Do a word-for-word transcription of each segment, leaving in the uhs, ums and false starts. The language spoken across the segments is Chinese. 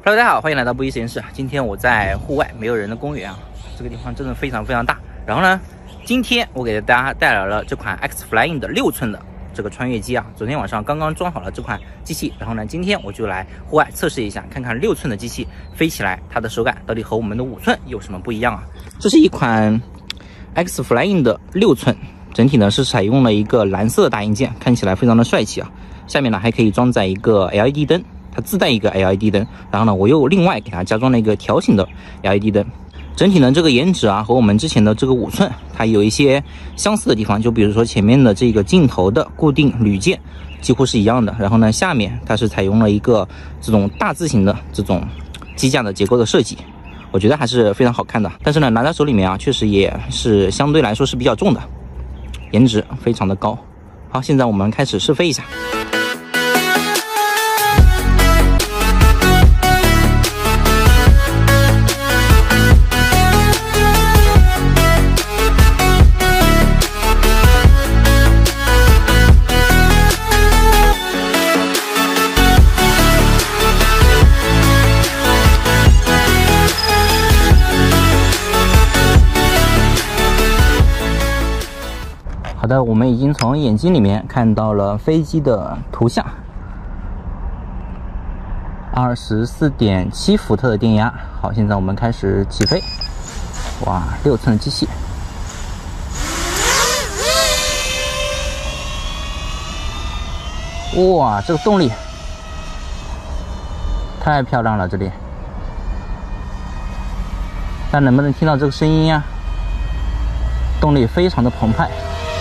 Hello， 大家好，欢迎来到布衣实验室。今天我在户外没有人的公园啊，这个地方真的非常非常大。然后呢，今天我给大家带来了这款 Axisflying 的六寸的这个穿越机啊。昨天晚上刚刚装好了这款机器，然后呢，今天我就来户外测试一下，看看六寸的机器飞起来它的手感到底和我们的五寸有什么不一样啊？这是一款 Axisflying 的六寸，整体呢是采用了一个蓝色的大硬件，看起来非常的帅气啊。下面呢还可以装载一个 L E D 灯。 它自带一个 L E D 灯，然后呢，我又另外给它加装了一个条形的 L E D 灯。整体呢，这个颜值啊和我们之前的这个五寸它有一些相似的地方，就比如说前面的这个镜头的固定铝件几乎是一样的。然后呢，下面它是采用了一个这种大字形的这种机架的结构的设计，我觉得还是非常好看的。但是呢，拿在手里面啊，确实也是相对来说是比较重的，颜值非常的高。好，现在我们开始试飞一下。 好的，我们已经从眼睛里面看到了飞机的图像， 二十四点七伏特的电压。好，现在我们开始起飞。哇，六寸的机器，哇，这个动力太漂亮了，这里，大家能不能听到这个声音呀？动力非常的澎湃。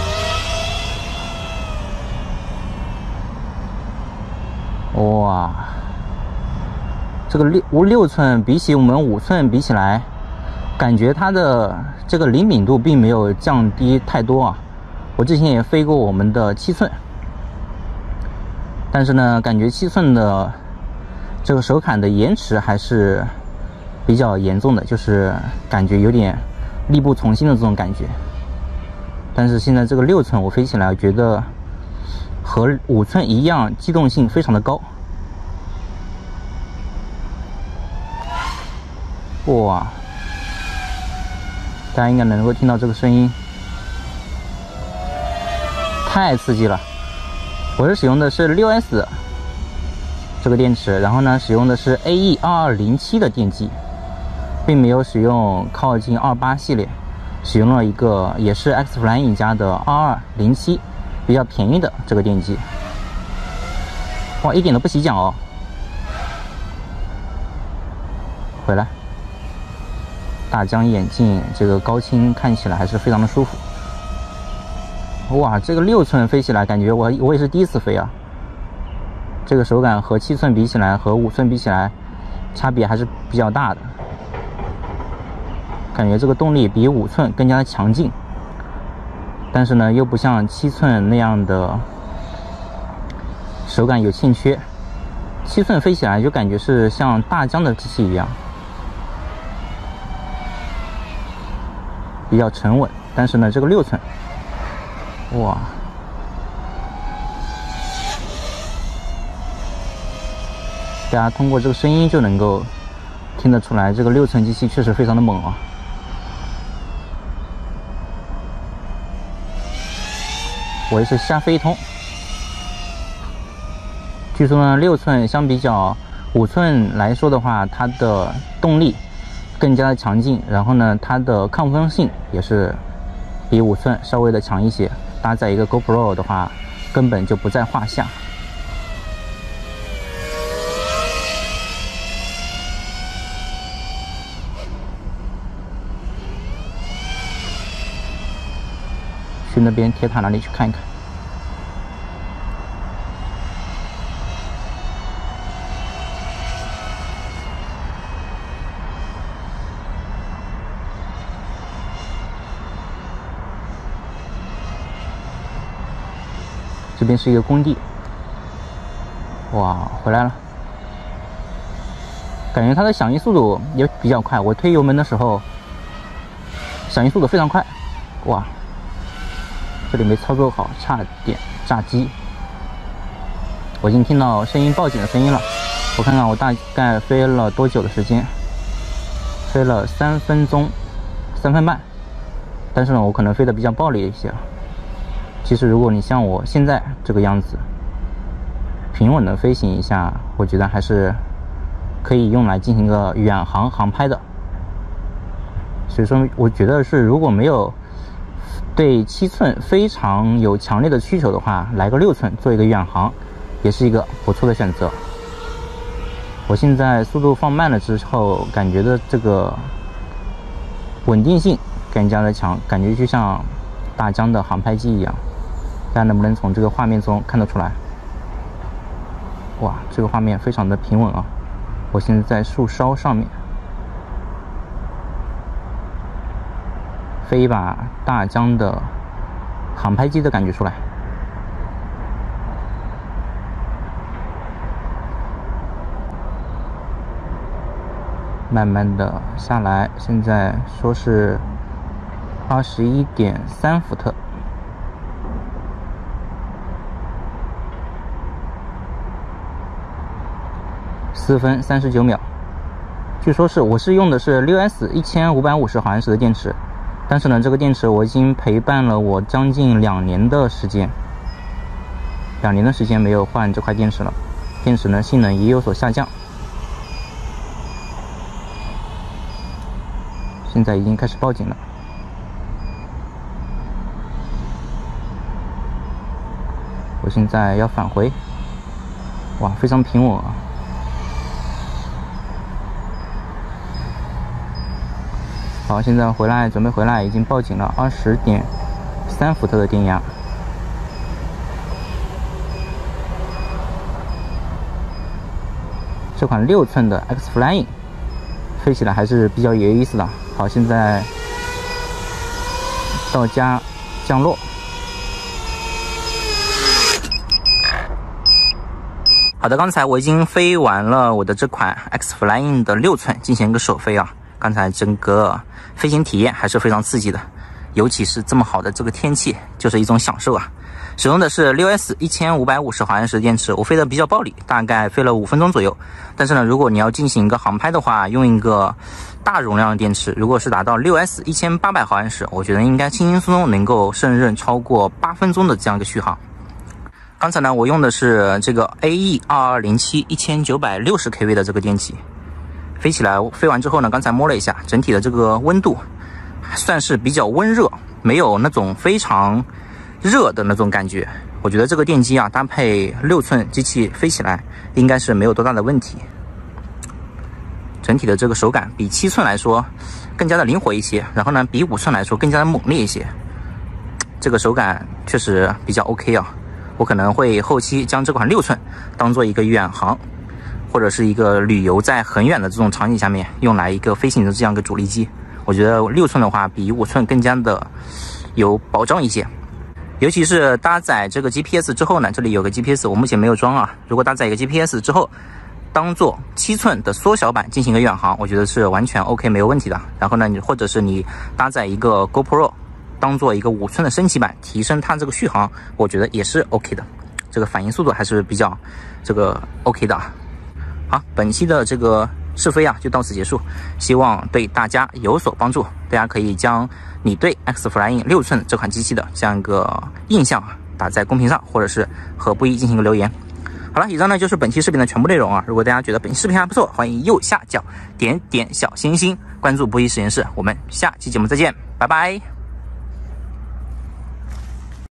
哇，这个六五六寸比起我们五寸比起来，感觉它的这个灵敏度并没有降低太多啊。我之前也飞过我们的七寸，但是呢，感觉七寸的这个手感的延迟还是比较严重的，就是感觉有点力不从心的这种感觉。但是现在这个六寸我飞起来觉得 和五寸一样，机动性非常的高。哇，大家应该能够听到这个声音，太刺激了！我是使用的是六 S 这个电池，然后呢，使用的是 A E 二二零七的电机，并没有使用靠近二八系列，使用了一个也是 Axisflying 家的二二零七。 比较便宜的这个电机，哇，一点都不起桨哦！回来，大疆眼镜这个高清看起来还是非常的舒服。哇，这个六寸飞起来，感觉我我也是第一次飞啊。这个手感和七寸比起来，和五寸比起来，差别还是比较大的。感觉这个动力比五寸更加的强劲。 但是呢，又不像七寸那样的手感有欠缺。七寸飞起来就感觉是像大疆的机器一样，比较沉稳。但是呢，这个六寸，哇，大家通过这个声音就能够听得出来，这个六寸机器确实非常的猛啊。 我也是瞎飞一通。据说呢，六寸相比较五寸来说的话，它的动力更加的强劲，然后呢，它的抗风性也是比五寸稍微的强一些。搭载一个 GoPro 的话，根本就不在话下。去那边铁塔那里去看一看。这边是一个工地。哇，回来了。感觉它的响应速度也比较快，我推油门的时候，响应速度非常快。哇！ 这里没操作好，差点炸机。我已经听到声音报警的声音了。 我看看我大概飞了多久的时间，飞了三分钟，三分半。但是呢，我可能飞得比较暴力一些。其实如果你像我现在这个样子，平稳的飞行一下，我觉得还是可以用来进行一个远航航拍的。所以说，我觉得是如果没有对七寸非常有强烈的需求的话，来个六寸做一个远航，也是一个不错的选择。我现在速度放慢了之后，感觉的这个稳定性更加的强，感觉就像大疆的航拍机一样。大家能不能从这个画面中看得出来？哇，这个画面非常的平稳啊！我现在在树梢上面飞一把大疆的航拍机的感觉出来。慢慢的下来，现在说是二十一点三伏特，四分三十九秒。据说是我是用的是六 S 一千五百五十毫安时的电池，但是呢，这个电池我已经陪伴了我将近两年的时间，两年的时间没有换这块电池了，电池呢性能也有所下降。现在已经开始报警了。我现在要返回，哇，非常平稳啊！好，现在回来，准备回来，已经报警了，二十点三伏特的电压。这款六寸的 Axisflying 飞起来还是比较有意思的。好，现在到家降落。好的，刚才我已经飞完了我的这款 Axisflying 的六寸，进行一个首飞啊。刚才整个飞行体验还是非常刺激的，尤其是这么好的这个天气，就是一种享受啊。使用的是六 S 一千五百五十毫安时的电池，我飞得比较暴力，大概飞了五分钟左右。但是呢，如果你要进行一个航拍的话，用一个大容量的电池，如果是达到六 S 一千八百毫安时，我觉得应该轻轻松松能够胜任超过八分钟的这样一个续航。刚才呢，我用的是这个 A E 二二零七一千九百六十 K V 的这个电机，飞起来飞完之后呢，刚才摸了一下，整体的这个温度算是比较温热，没有那种非常热的那种感觉。我觉得这个电机啊，搭配六寸机器飞起来应该是没有多大的问题。整体的这个手感比七寸来说更加的灵活一些，然后呢，比五寸来说更加的猛烈一些。这个手感确实比较 OK 啊。我可能会后期将这款六寸当做一个远航，或者是一个旅游在很远的这种场景下面用来一个飞行的这样一个主力机。我觉得六寸的话比五寸更加的有保障一些。尤其是搭载这个 G P S 之后呢，这里有个 G P S， 我目前没有装啊。如果搭载一个 G P S 之后，当做七寸的缩小版进行一个远航，我觉得是完全 OK 没有问题的。然后呢，你或者是你搭载一个 GoPro， 当做一个五寸的升级版，提升它这个续航，我觉得也是 OK 的。这个反应速度还是比较这个 OK 的。好，本期的这个试飞啊就到此结束，希望对大家有所帮助。大家可以将你对 Axisflying 六寸这款机器的这样一个印象打在公屏上，或者是和布衣进行一个留言。好了，以上呢就是本期视频的全部内容啊。如果大家觉得本期视频还不错，欢迎右下角点点小心心，关注布衣实验室。我们下期节目再见，拜拜。